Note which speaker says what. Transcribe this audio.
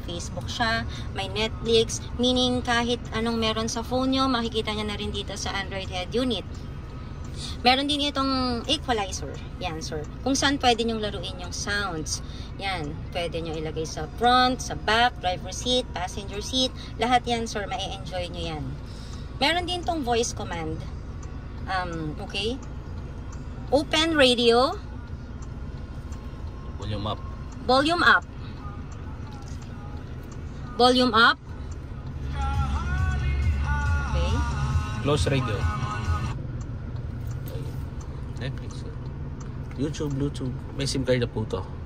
Speaker 1: Facebook siya, may Netflix, meaning kahit anong meron sa phone nyo, makikita nyo na rin dito sa Android head unit. Meron din itong equalizer. Yan, sir. Kung saan pwede nyong laruin yung sounds. Yan. Pwede nyo ilagay sa front, sa back, driver seat, passenger seat. Lahat yan, sir. Mai-enjoy nyo yan. Meron din tong voice command. Okay. Open radio.
Speaker 2: Volume up.
Speaker 1: Volume up. Volume up. Okay.
Speaker 2: Close radio. Netflix. YouTube, Bluetooth. May SIM card na po to.